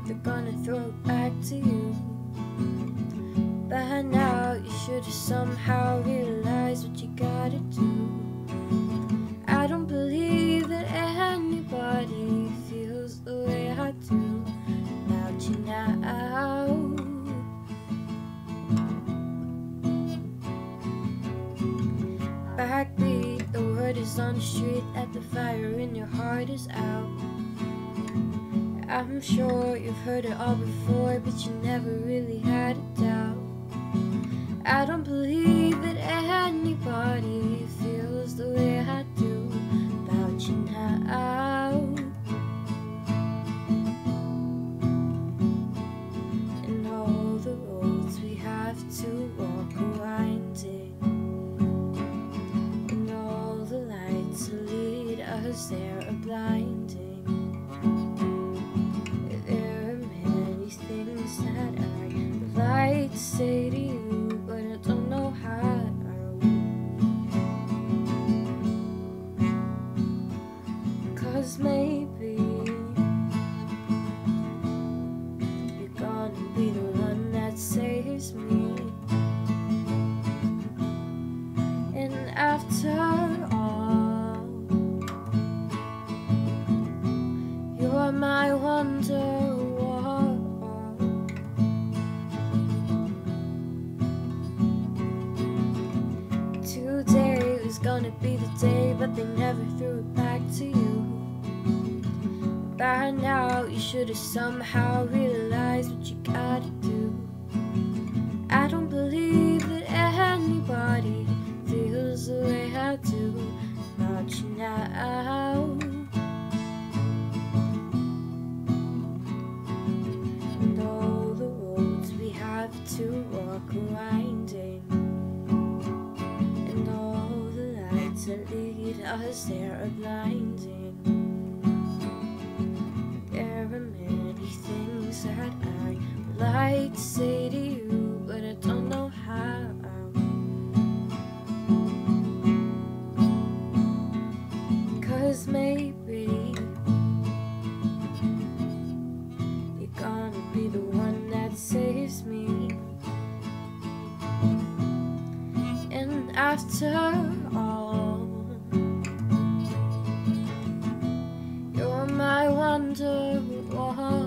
they're gonna throw it back to you. By now you should have somehow realized what you gotta do. I don't believe that anybody feels the way I do about you now. Backbeat, the word is on the street that the fire in your heart is out. I'm sure you've heard it all before, but you never really had a doubt. I don't believe that anybody feels the way I do about you now. And all the roads we have to walk are winding, and all the lights that lead us there are blinding. There are many things that I'd like to say to you, but I don't know how. 'Cause maybe you're gonna be the one that saves me. And after all, you're my wonderwall. Today was gonna be the day, but they never threw it back to you. By now you should have somehow realized what you gotta do. I don't believe that anybody feels the way I do about you now. And all the roads we have to walk are winding, and all the lights that lead us there are blinding. There are many things that I would like to say to you, but I don't know how. 'Cause maybe you're gonna be the one that saves me. And after all, you're my wonderwall.